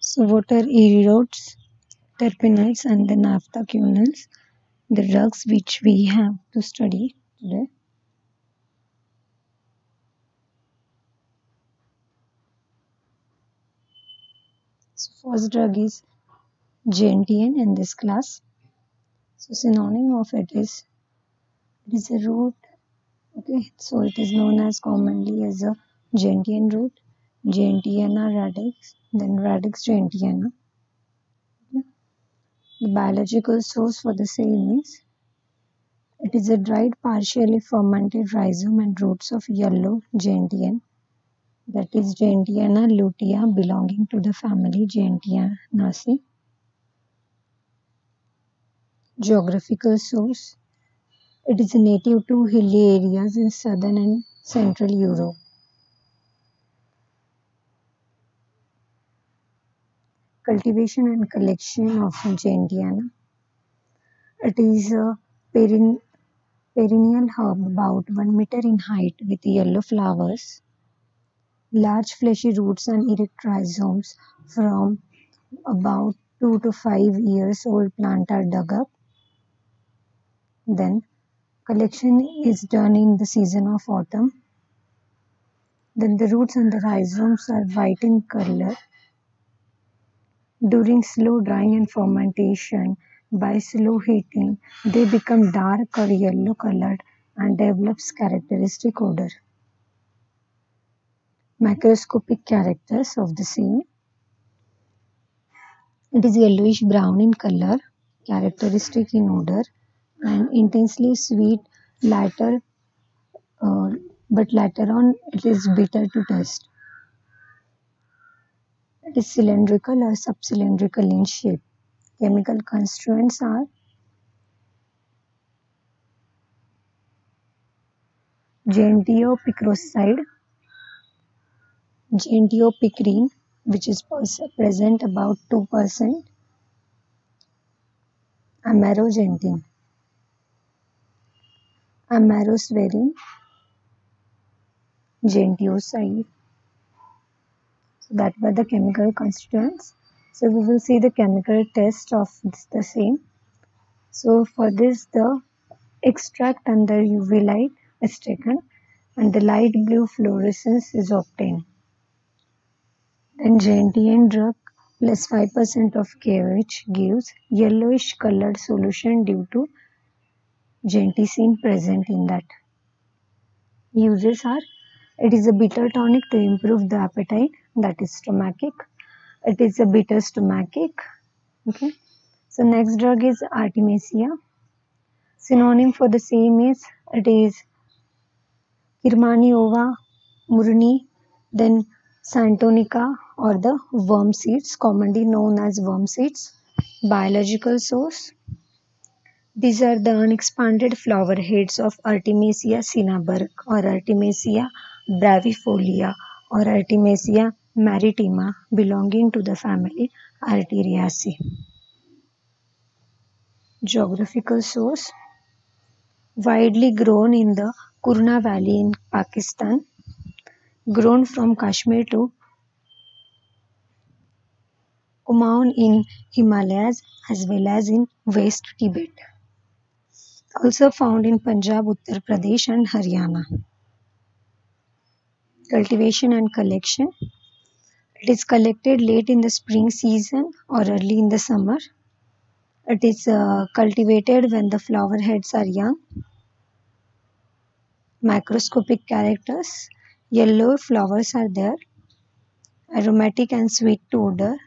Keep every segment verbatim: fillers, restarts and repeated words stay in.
So what are iridotes, terpenoids and the naphthalenols, the drugs which we have to study today. So first drug is gentian in this class. So synonym of it is it is a root. Okay, so it is known as commonly as a gentian root, Gentiana radix, then radix gentiana. Okay. The biological source for the same is it is a dried, partially fermented rhizome and roots of yellow gentian, that is Gentiana lutea, belonging to the family Gentianaceae. Geographical source. It is native to hilly areas in southern and central Europe. Cultivation and collection of Gentiana. It is a perenn- perennial herb about one meter in height with yellow flowers, large fleshy roots and erect rhizomes. From about two to five years old plant are dug up. Then collection is done in the season of autumn. Then the roots and the rhizomes are white in color. During slow drying and fermentation, by slow heating, they become dark or yellow colored and develops characteristic odor. Macroscopic characters of the same. It is yellowish brown in color, characteristic in odor, and intensely sweet later, uh, but later on it is bitter to taste. It is cylindrical or subcylindrical in shape. Chemical constituents are gentiopicroside, gentiopicrine, which is pers- present about two percent, amarogentin, amarosverin, gentioside. So that were the chemical constituents. So we will see the chemical test of the same. So for this, the extract under U V light is taken and the light blue fluorescence is obtained. Then gentian drug plus five percent of K O H gives yellowish colored solution due to genticine present in that. Uses are it is a bitter tonic to improve the appetite, that is stomachic. It is a bitter stomachic. Okay. So next drug is Artemisia. Synonym for the same is it is Kirmaniova murni, then Santonica or the worm seeds, commonly known as worm seeds. Biological source. These are the unexpanded flower heads of Artemisia cinnabar or Artemisia brevifolia or Artemisia maritima, belonging to the family Arteriaceae. Geographical source. Widely grown in the Kurna Valley in Pakistan, grown from Kashmir to Kumaon in Himalayas as well as in West Tibet. Also found in Punjab, Uttar Pradesh and Haryana. Cultivation and collection. It is collected late in the spring season or early in the summer. It is uh, cultivated when the flower heads are young. Macroscopic characters. Yellow flowers are there. Aromatic and sweet to odor.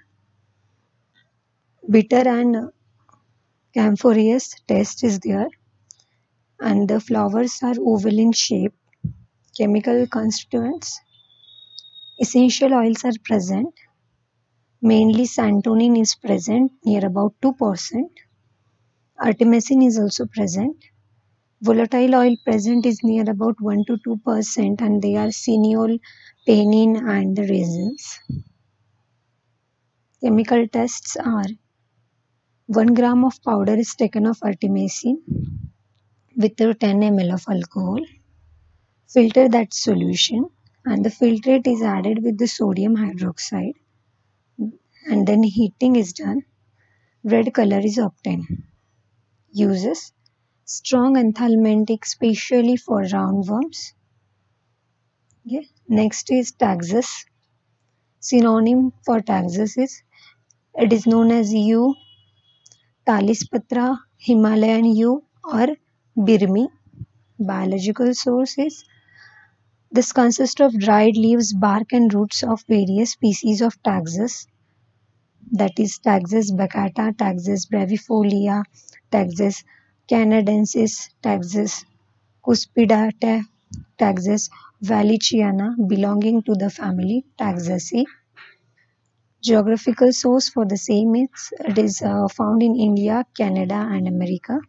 Bitter and camphorous taste is there. And the flowers are oval in shape. Chemical constituents. Essential oils are present. Mainly santonin is present near about two percent. Artemisinin is also present. Volatile oil present is near about one to two percent and they are cineol, penin and the resins. Chemical tests are one gram of powder is taken of artemisinin with ten milliliters of alcohol. Filter that solution and the filtrate is added with the sodium hydroxide and then heating is done, red color is obtained. Uses: strong anthelmintic, especially for roundworms. Okay. Next is Taxus. Synonym for Taxus is, it is known as yew, Talispatra, Himalayan yew, or Birmi. Biological sources: this consists of dried leaves, bark, and roots of various species of Taxus, that is Taxus baccata, Taxus brevifolia, Taxus canadensis, Taxus cuspidata, Taxus wallichiana, belonging to the family Taxaceae. Geographical source for the same is, it is uh, found in India, Canada, and America.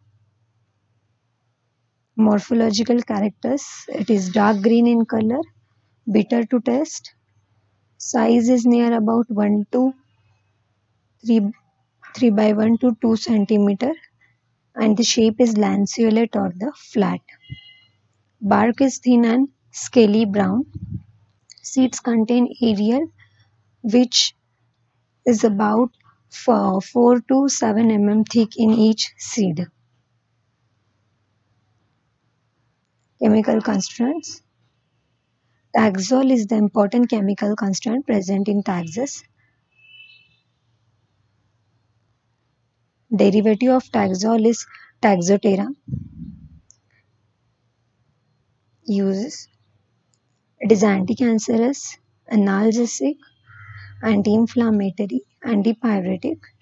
Morphological characters: it is dark green in color, bitter to taste. Size is near about one to three, three by one to two centimeter, and the shape is lanceolate or the flat. Bark is thin and scaly brown. Seeds contain aerial, which is about four to seven millimeters thick in each seed. Chemical constituents: Taxol is the important chemical constituent present in Taxus. Derivative of Taxol is Taxoterra. Uses: it is anti-cancerous, analgesic, anti-inflammatory, antipyretic,